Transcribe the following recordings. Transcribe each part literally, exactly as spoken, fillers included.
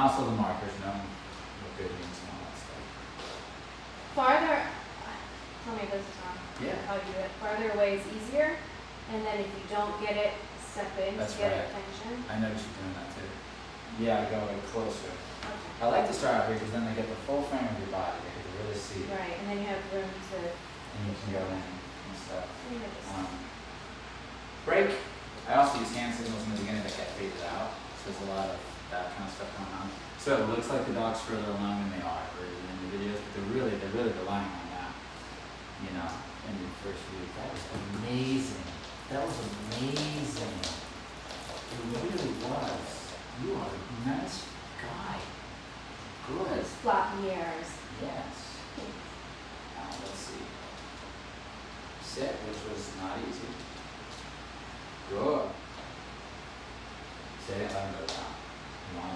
also the markers, knowing what good means and all that stuff. Farther, tell me if this is wrong. Yeah. How you do it. Farther away is easier, and then if you don't get it, step in That's to get right. attention. I noticed you doing that too. Yeah, go like closer. Okay. I like to start out here because then they get the full frame of your body. They get to really see. Right, and then you have room to. And you can go in and stuff. You know, just Um, break. I also use hand signals in the beginning that get faded out. So there's a lot of that kind of stuff going on. So it looks like the dog's further along than they are for in the videos, but they're really they're really relying on that. You know, in the first view. That was amazing. That was amazing. It really was. You are a nice guy. Good. those floppy ears. Yes. Now let's see. Sit, which was not easy. Good. Sit it, let him go down. You want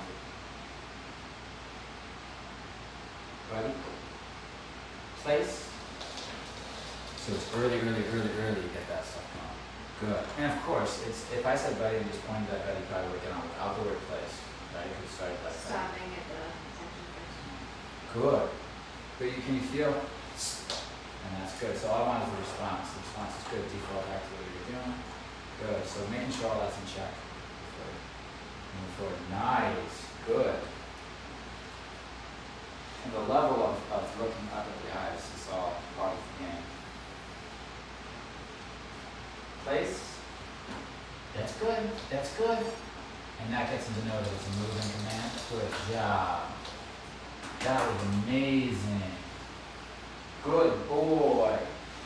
to. Ready? Place. So it's early, early, early, early to get that stuff going. Good. And of course, it's if I said buddy and just pointed at buddy, probably would get on without the word place. Right? We started like that. Stopping at the attention first. Good. But you can you feel, and that's good. So all I want is the response. The response is good. Default back to what you're doing. Good. So making sure all that's in check. Before you move forward. Nice. Good. And the level of, of looking up at the eyes is all part of the game. Place. That's good. That's good. And that gets them to know that it's a moving command. Good job. That was amazing. Good boy.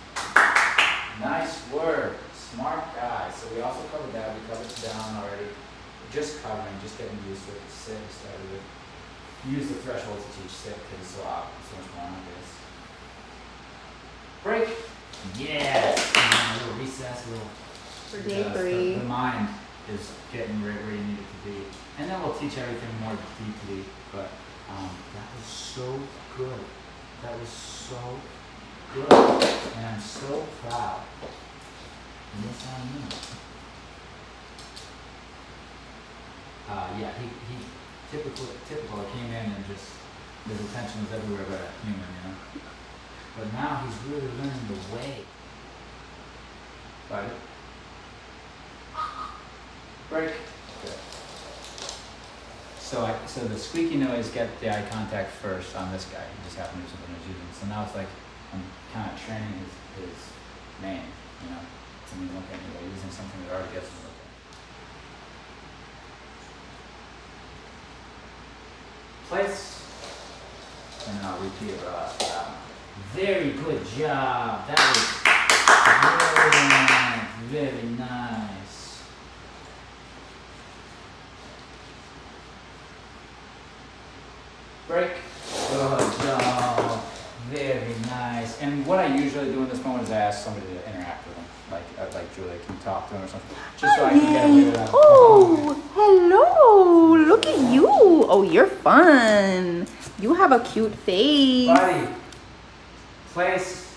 Nice work. Smart guy. So we also covered that. We covered down already. Just covering, just getting used to it. Sit, we started with. Use the threshold to teach sit because it's so, so much more obvious. Break. Yes. And then a little recess, a little. For day uh, three. The, the mind is getting right where you need it to be. And then we'll teach everything more deeply. But um, that was so good. That was so good. And I'm so proud. And yes, I am. Uh, yeah, he, he typical, typical came in and just, his attention was everywhere but a human, you know. But now he's really learning the way. Right? Break. Good. So I, so the squeaky noise get the eye contact first on this guy. He just happened to do something I was using. So now it's like I'm kind of training his, his name, you know. I mean, look at me by using something that already gets him looking. Place. And then I'll repeat it uh, that one. Very good job. That was very, very nice. Break. Good job. Very nice. And what I usually do in this moment is I ask somebody to interact with them. Like, uh, like Julia, can you talk to them or something? Just so I can get a bit of that. Oh, hello. Look at you. Oh, you're fun. You have a cute face. Buddy. Place.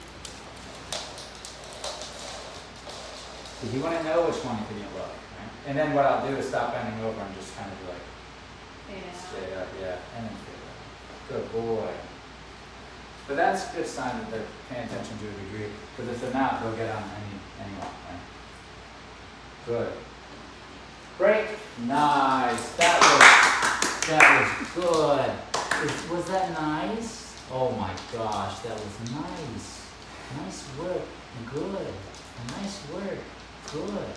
So you want to know which one you can look, right? And then what I'll do is stop bending over and just kind of be like, Yeah. straight up, yeah, and then straight up. Good boy. But that's a good sign that they're paying attention to a degree, because if they're not, they'll get on any, anyone, right? Good. Break. Nice. That was, that was good. Is, was that nice? Oh my gosh, that was nice. Nice work. Good. Nice work. Good.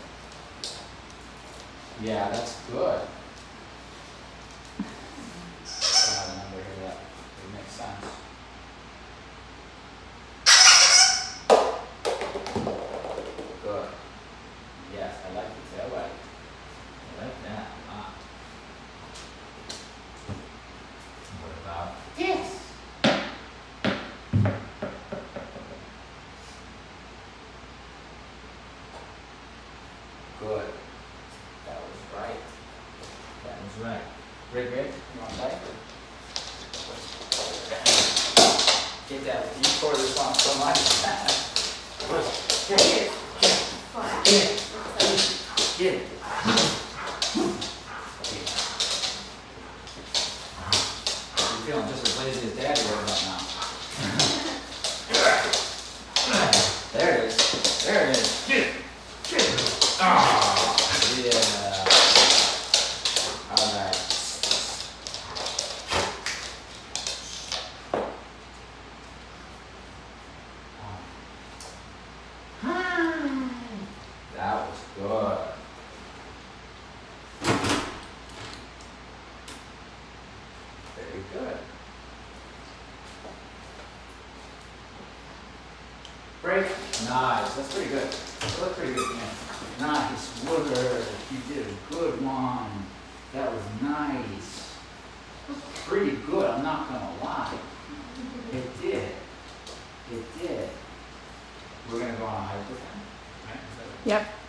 Yeah, that's good. I remember that. It makes sense. Good. Yes, I like the tail wag. I like that a lot. What about this? Good. That was right. That was right. Great, great. You want to play? Get that. You scored this song so much. Get it. Get it. Get it. That's pretty good. That looked pretty good to me. Nice work. You did a good one. That was nice. Pretty good, I'm not gonna lie. It did. It did. We're gonna go on a hike with him, right? Yep.